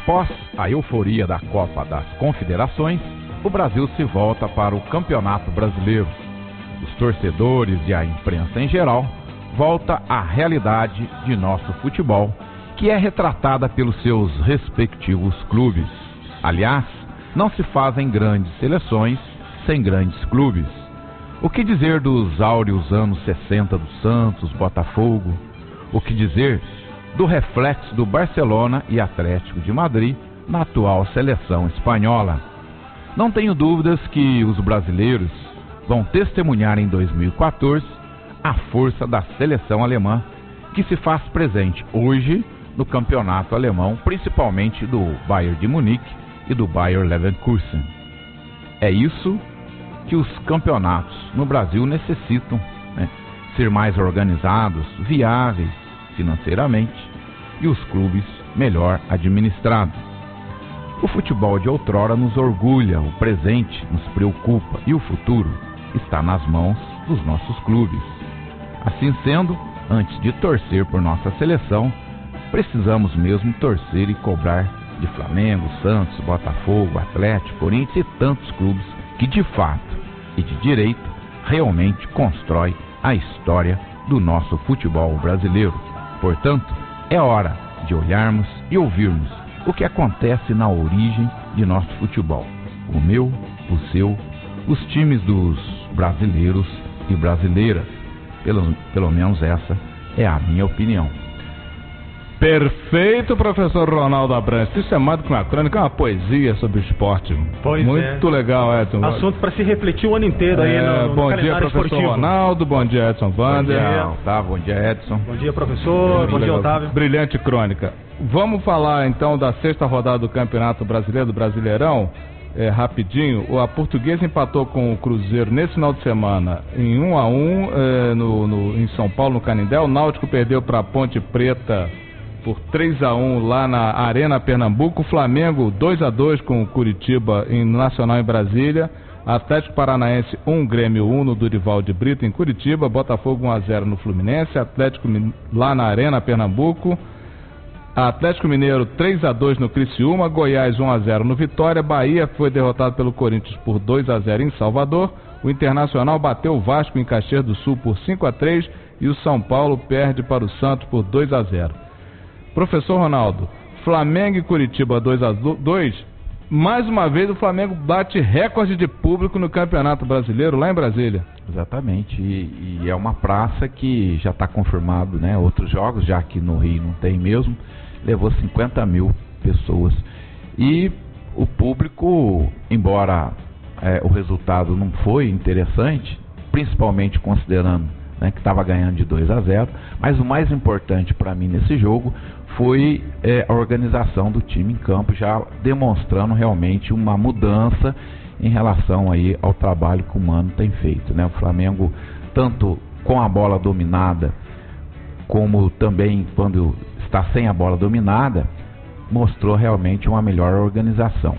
Após a euforia da Copa das Confederações, o Brasil se volta para o Campeonato Brasileiro. Os torcedores e a imprensa em geral volta à realidade de nosso futebol, que é retratada pelos seus respectivos clubes. Aliás, não se fazem grandes seleções sem grandes clubes. O que dizer dos áureos anos 60 do Santos, Botafogo? O que dizer do reflexo do Barcelona e Atlético de Madrid na atual seleção espanhola? Não tenho dúvidas que os brasileiros vão testemunhar em 2014 a força da seleção alemã, que se faz presente hoje no campeonato alemão, principalmente do Bayern de Munique e do Bayer Leverkusen. É isso que os campeonatos no Brasil necessitam, né? Ser mais organizados, viáveis financeiramente e os clubes melhor administrados. O futebol de outrora nos orgulha, o presente nos preocupa e o futuro está nas mãos dos nossos clubes. Assim sendo, antes de torcer por nossa seleção, precisamos mesmo torcer e cobrar de Flamengo, Santos, Botafogo, Atlético, Corinthians e tantos clubes que de fato e de direito realmente constrói a história do nosso futebol brasileiro. Portanto, é hora de olharmos e ouvirmos o que acontece na origem de nosso futebol. O meu, o seu, os times dos brasileiros e brasileiras. Pelo menos essa é a minha opinião. Perfeito, professor Ronaldo Abrantes. Isso é mais do que uma crônica, é uma poesia sobre o esporte. Muito legal, Edson. Assunto para se refletir o ano inteiro aí no bom dia, professor esportivo. Ronaldo. Bom dia, Edson Wander. Bom dia, Edson. Bom dia, professor. Bom dia, Otávio. Brilhante crônica. Vamos falar então da sexta rodada do Campeonato Brasileiro, do Brasileirão. Rapidinho, a Portuguesa empatou com o Cruzeiro nesse final de semana em 1-1 em São Paulo, no Canindé. O Náutico perdeu para a Ponte Preta por 3-1 lá na Arena Pernambuco. O Flamengo 2-2 com o Curitiba no Nacional em Brasília. Atlético Paranaense 1, Grêmio 1 no Durival de Brito em Curitiba. Botafogo 1-0 no Fluminense. Atlético lá na Arena Pernambuco. Atlético Mineiro 3-2 no Criciúma. Goiás 1-0 no Vitória. Bahia foi derrotado pelo Corinthians por 2-0 em Salvador. O Internacional bateu o Vasco em Caxias do Sul por 5-3 e o São Paulo perde para o Santos por 2-0. Professor Ronaldo, Flamengo e Curitiba 2-2. Mais uma vez o Flamengo bate recorde de público no Campeonato Brasileiro lá em Brasília. Exatamente, e é uma praça que já está confirmado, né? Outros jogos, já que no Rio não tem mesmo, levou 50 mil pessoas. E o público, embora o resultado não foi interessante, principalmente considerando, né, que estava ganhando de 2-0, mas o mais importante para mim nesse jogo foi a organização do time em campo, já demonstrando realmente uma mudança em relação aí ao trabalho que o Mano tem feito, né? O Flamengo, tanto com a bola dominada, como também quando está sem a bola dominada, mostrou realmente uma melhor organização.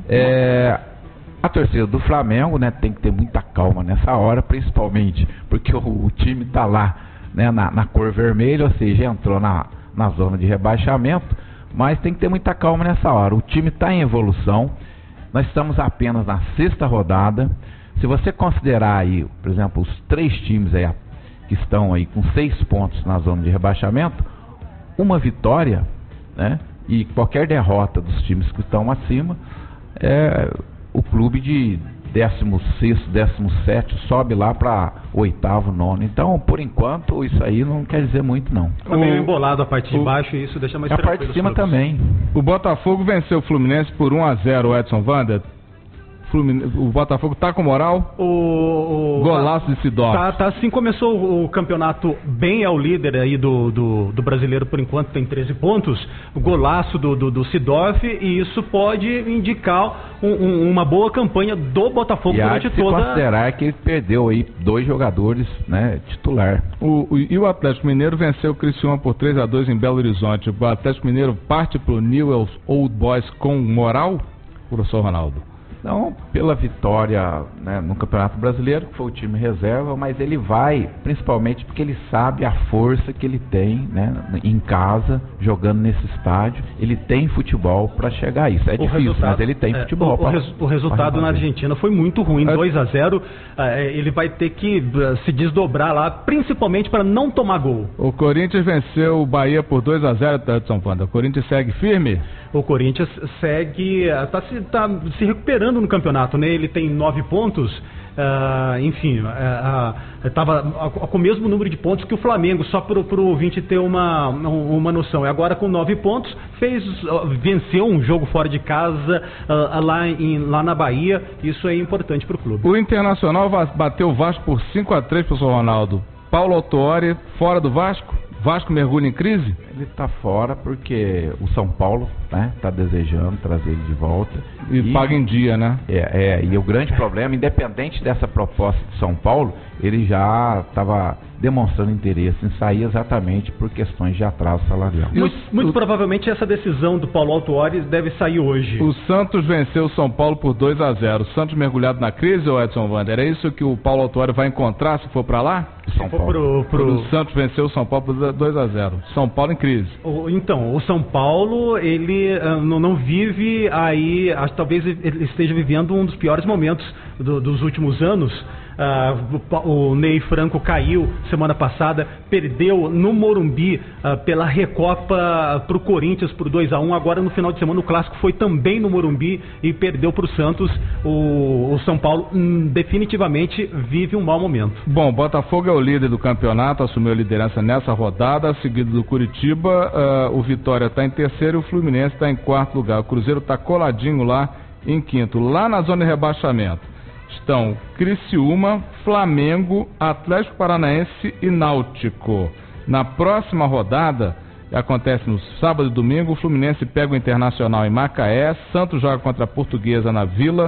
A torcida do Flamengo, né, tem que ter muita calma nessa hora, principalmente porque o time está lá, né, na cor vermelha, ou seja, entrou na zona de rebaixamento, mas tem que ter muita calma nessa hora. O time está em evolução, nós estamos apenas na sexta rodada. Se você considerar aí, por exemplo, os 3 times aí que estão aí com 6 pontos na zona de rebaixamento, uma vitória, né, e qualquer derrota dos times que estão acima, o clube de 16º, 17º sobe lá para 8º, 9º. Então, por enquanto, isso aí não quer dizer muito, não. Tá meio embolado a parte de baixo e isso deixa mais tranquilo. A parte de cima também. O Botafogo venceu o Fluminense por 1-0, Edson Wander. O Botafogo tá com moral? Golaço de Sidorf. Tá sim, começou o campeonato bem, é o líder aí do brasileiro por enquanto, tem 13 pontos. O golaço do Sidorf, e isso pode indicar uma boa campanha do Botafogo durante toda. E considerar que ele perdeu aí 2 jogadores, né, titular. E o Atlético Mineiro venceu o Criciúma por 3-2 em Belo Horizonte. O Atlético Mineiro parte pro Newell's Old Boys com moral, professor Ronaldo? Não pela vitória, né, no Campeonato Brasileiro, que foi o time reserva, mas ele vai principalmente porque ele sabe a força que ele tem, né, em casa, jogando nesse estádio. Ele tem futebol para chegar a isso. É difícil, mas ele tem futebol. O resultado na Argentina foi muito ruim, 2-0. Ele vai ter que se desdobrar lá, principalmente para não tomar gol. O Corinthians venceu o Bahia por 2-0, Edson Wanda. O Corinthians segue firme? O Corinthians segue, está se recuperando no campeonato, né? Ele tem 9 pontos, estava com o mesmo número de pontos que o Flamengo, só para o ouvinte ter uma noção. E agora com 9 pontos, venceu um jogo fora de casa lá na Bahia. Isso é importante para o clube. O Internacional bateu o Vasco por 5-3, professor Ronaldo. Paulo Autuori fora do Vasco? Vasco mergulha em crise? Ele está fora porque o São Paulo, né, está desejando trazer ele de volta. E paga em dia, né? E o grande problema, independente dessa proposta de São Paulo, ele já estava demonstrando interesse em sair exatamente por questões de atraso salarial. Muito provavelmente essa decisão do Paulo Autuori deve sair hoje. O Santos venceu o São Paulo por 2-0. O Santos mergulhado na crise, ou Edson Wander? É isso que o Paulo Autuori vai encontrar se for para lá? O Santos venceu o São Paulo por 2-0. São Paulo em crise. Então, o São Paulo, ele não vive aí, acho que talvez ele esteja vivendo um dos piores momentos dos últimos anos. O Ney Franco caiu semana passada, perdeu no Morumbi pela Recopa para o Corinthians por 2-1. Agora no final de semana o clássico foi também no Morumbi e perdeu para o Santos. O São Paulo definitivamente vive um mau momento. Bom, Botafogo é o líder do campeonato, assumiu a liderança nessa rodada, seguido do Curitiba. O Vitória está em terceiro e o Fluminense está em quarto lugar. O Cruzeiro está coladinho lá em quinto. Lá na zona de rebaixamento estão Criciúma, Flamengo, Atlético Paranaense e Náutico. Na próxima rodada, que acontece no sábado e domingo, o Fluminense pega o Internacional em Macaé, Santos joga contra a Portuguesa na Vila,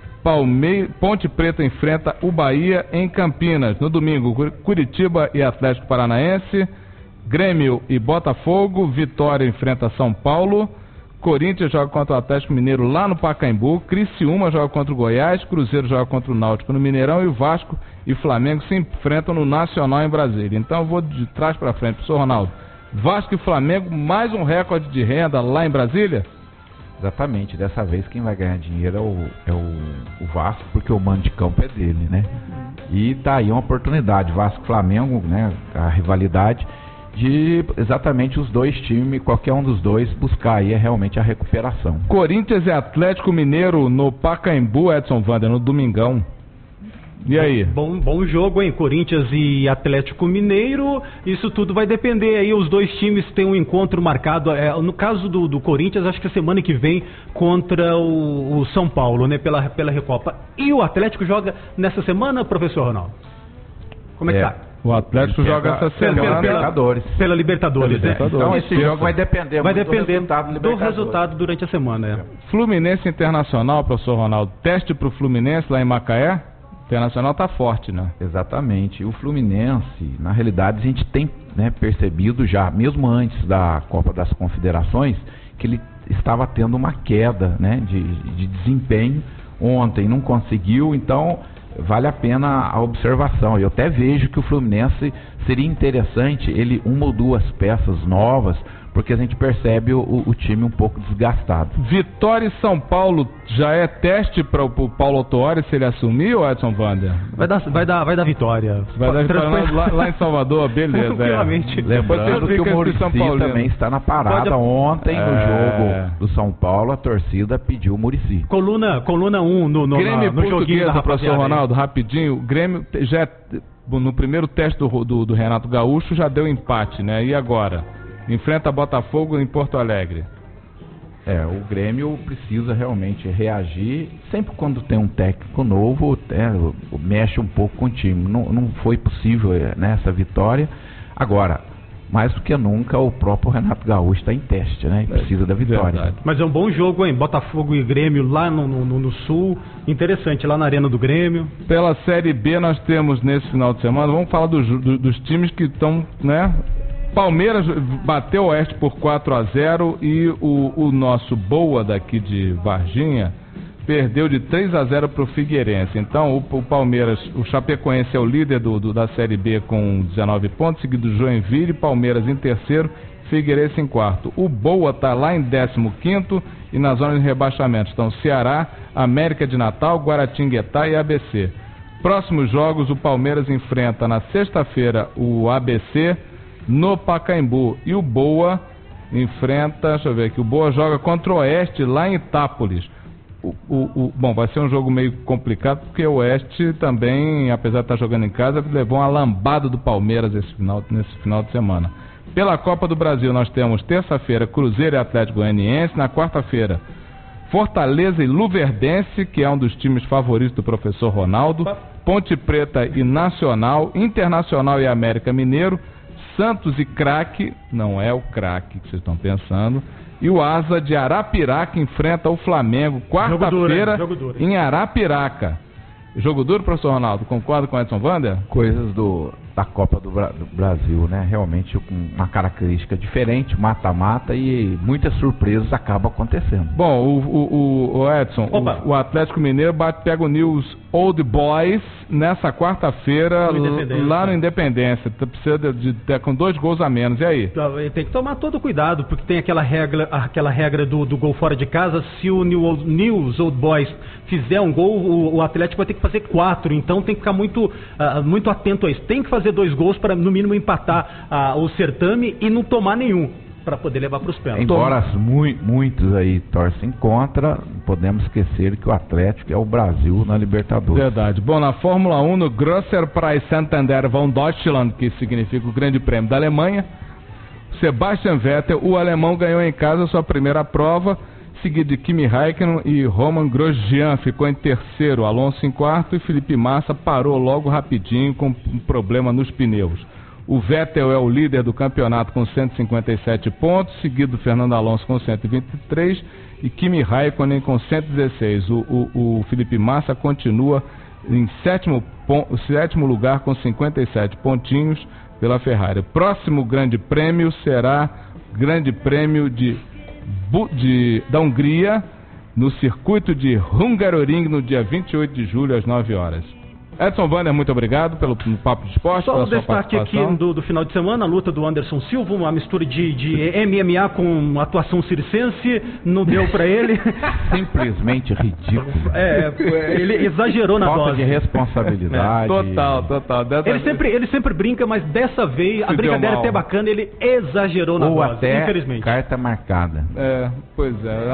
Ponte Preta enfrenta o Bahia em Campinas. No domingo, Curitiba e Atlético Paranaense, Grêmio e Botafogo, Vitória enfrenta São Paulo, Corinthians joga contra o Atlético Mineiro lá no Pacaembu, Criciúma joga contra o Goiás, Cruzeiro joga contra o Náutico no Mineirão e o Vasco e Flamengo se enfrentam no Nacional em Brasília. Então eu vou de trás para frente, professor Ronaldo. Vasco e Flamengo, mais um recorde de renda lá em Brasília? Exatamente, dessa vez quem vai ganhar dinheiro é o Vasco, porque o mando de campo é dele, né? E tá aí uma oportunidade, Vasco e Flamengo, né? A rivalidade de exatamente os dois times, qualquer um dos dois, buscar aí realmente a recuperação. Corinthians e Atlético Mineiro no Pacaembu, Edson Wander, no domingão. E aí? Bom jogo, hein? Corinthians e Atlético Mineiro. Isso tudo vai depender aí. Os dois times têm um encontro marcado. No caso do Corinthians, acho que a semana que vem contra o São Paulo, né? Pela Recopa. E o Atlético joga nessa semana, professor Ronaldo? Como é que tá? O Atlético joga essa semana pela Libertadores. Né? Então esse jogo vai depender do resultado durante a semana. Fluminense Internacional, professor Ronaldo. Teste para o Fluminense lá em Macaé? O Internacional está forte, né? Exatamente. O Fluminense, na realidade, a gente tem, né, percebido já, mesmo antes da Copa das Confederações, que ele estava tendo uma queda, né, de desempenho. Ontem não conseguiu, então vale a pena a observação. Eu até vejo que o Fluminense seria interessante ele uma ou duas peças novas, porque a gente percebe o time um pouco desgastado. Vitória e São Paulo já é teste para o Paulo Autuori se ele assumir, ou Edson Wander? Vai dar vitória. Vai dar vitória lá em Salvador, beleza. Lembrando que o Muricy também está na parada. Ontem, no jogo do São Paulo, a torcida pediu o Muricy. Coluna 1 no Grêmio no Portuguesa, professor Ronaldo, rapidinho. O Grêmio já no primeiro teste do Renato Gaúcho já deu empate, né? E agora? Enfrenta Botafogo em Porto Alegre. O Grêmio precisa realmente reagir. Sempre quando tem um técnico novo, mexe um pouco com o time. Não foi possível nessa vitória. Agora, mais do que nunca, o próprio Renato Gaúcho está em teste, né? E precisa da vitória. Verdade. Mas é um bom jogo, hein? Botafogo e Grêmio lá no Sul. Interessante, lá na Arena do Grêmio. Pela Série B nós temos nesse final de semana, vamos falar dos times que estão, né? Palmeiras bateu o Oeste por 4-0 e o nosso Boa daqui de Varginha perdeu de 3-0 para o Figueirense. Então o Palmeiras, o Chapecoense é o líder da Série B com 19 pontos, seguido do Joinville, Palmeiras em terceiro, Figueirense em quarto. O Boa está lá em 15º e na zona de rebaixamento estão Ceará, América de Natal, Guaratinguetá e ABC. Próximos jogos, o Palmeiras enfrenta na sexta-feira o ABC no Pacaembu e o Boa enfrenta, deixa eu ver aqui, o Boa joga contra o Oeste lá em Itápolis. Bom, vai ser um jogo meio complicado porque o Oeste também, apesar de estar jogando em casa, levou uma lambada do Palmeiras nesse final de semana. Pela Copa do Brasil nós temos terça-feira Cruzeiro e Atlético Goianiense, na quarta-feira Fortaleza e Luverdense, que é um dos times favoritos do professor Ronaldo, Ponte Preta e Nacional, Internacional e América Mineiro, Santos e Craque, não é o Craque que vocês estão pensando, e o Asa de Arapiraca enfrenta o Flamengo, quarta-feira em Arapiraca. Jogo duro, professor Ronaldo, concorda com o Edson Wander? Coisas da Copa do Brasil, né? Realmente com uma característica diferente, mata-mata, e muitas surpresas acabam acontecendo. Bom, o Edson, o Atlético Mineiro pega o News Old Boys nessa quarta-feira lá no Independência. Precisa com 2 gols a menos, e aí? Tem que tomar todo cuidado, porque tem aquela regra do gol fora de casa. Se o News Old Boys fizer um gol, o Atlético vai ter que fazer 4, então tem que ficar muito atento a isso. Tem que fazer 2 gols para no mínimo empatar o certame e não tomar nenhum, para poder levar para os pênaltis. Embora muitos aí torcem contra, podemos esquecer que o Atlético é o Brasil na Libertadores. Verdade. Bom, na Fórmula 1, no Grosser Preis Santander von Deutschland, que significa o Grande Prêmio da Alemanha, Sebastian Vettel, o alemão, ganhou em casa sua primeira prova, seguido de Kimi Räikkönen e Romain Grosjean ficou em terceiro, Alonso em quarto, e Felipe Massa parou logo rapidinho com um problema nos pneus. O Vettel é o líder do campeonato com 157 pontos, seguido do Fernando Alonso com 123 e Kimi Räikkönen com 116. O Felipe Massa continua em sétimo lugar com 57 pontinhos pela Ferrari. O próximo grande prêmio será Grande Prêmio da Hungria, no circuito de Hungaroring, no dia 28 de julho, às 9 horas. Edson Wander, muito obrigado pelo Papo de Esporte. Só um destaque aqui do final de semana, a luta do Anderson Silva, uma mistura de MMA com atuação circense, não deu pra ele. Simplesmente ridículo. Ele exagerou na dose. Falta de responsabilidade. Total. Ele sempre brinca, mas dessa vez a brincadeira é até bacana, ele exagerou na dose, ou até infelizmente. Carta marcada. Pois é.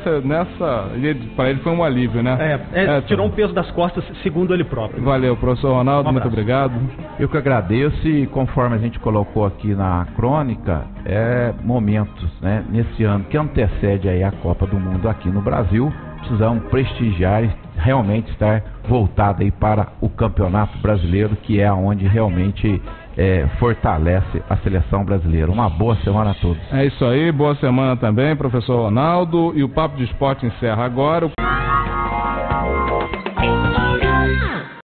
Para ele foi um alívio, né? Tirou um peso das costas, segundo ele próprio. Valeu, professor Ronaldo, muito obrigado. Eu que agradeço, e conforme a gente colocou aqui na crônica, momentos, né, nesse ano que antecede aí a Copa do Mundo aqui no Brasil, precisamos prestigiar e realmente estar voltado aí para o Campeonato Brasileiro, que é onde realmente fortalece a seleção brasileira. Uma boa semana a todos. É isso aí, boa semana também, professor Ronaldo, e o Papo de Esporte encerra agora.